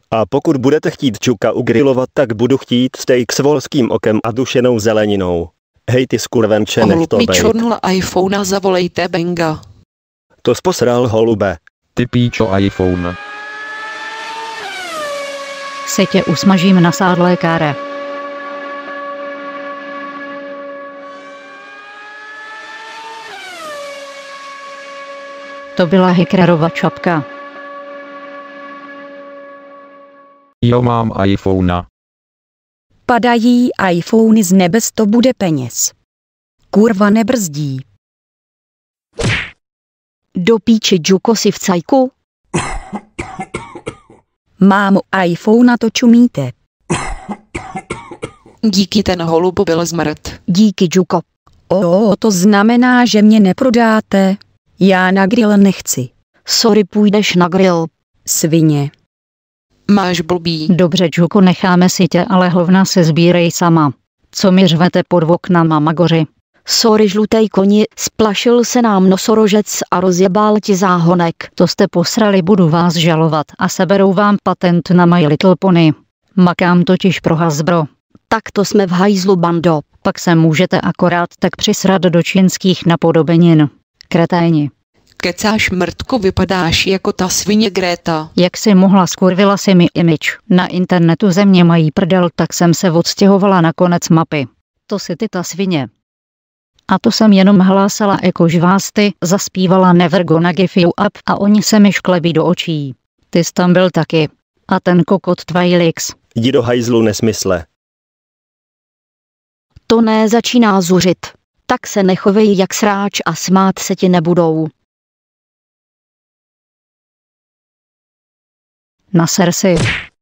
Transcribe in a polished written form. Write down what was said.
A pokud budete chtít čuka ugrilovat, tak budu chtít steak s volským okem a dušenou zeleninou. Hej ty skurvenče, nech to bejt. čornul iPhone, zavolejte Benga. To sposral holube. Ty píčo iPhone. Se tě usmažím na sádlé káre. To byla Hackerova čapka. Jo, mám iPhona. Padají iPhony z nebes, to bude peněz. Kurva nebrzdí. Do píči Džuko si v cajku? Mám iPhone, to čumíte. Díky, ten holub byl zmrt. Díky Džuko. To znamená, že mě neprodáte. Já na grill nechci. Sorry, půjdeš na grill. Svině. Máš blbý. Dobře, Džuko, necháme si tě, ale hovna se sbírej sama. Co mi řvete pod oknama, magoři? Sorry, žlutej koni, splašil se nám nosorožec a rozjebal ti záhonek. To jste posrali, budu vás žalovat a seberou vám patent na My Little Pony. Makám totiž pro Hasbro. Tak to jsme v hajzlu, bando. Pak se můžete akorát tak přisrat do čínských napodobenin. Kreténi. Kecáš, mrtko, vypadáš jako ta svině Greta. Jak si mohla, skurvila si mi image. Na internetu země mají prdel, tak jsem se odstěhovala na konec mapy. To si ty ta svině. A to jsem jenom hlásala jako žvásty, zaspívala Never Gonna Give You Up a oni se mi šklebí do očí. Ty jsi tam byl taky. A ten kokot Twilix. Jdi do hajzlu, nesmysle. To ne, začíná zuřit. Tak se nechovej jak sráč a smát se ti nebudou. Naser si.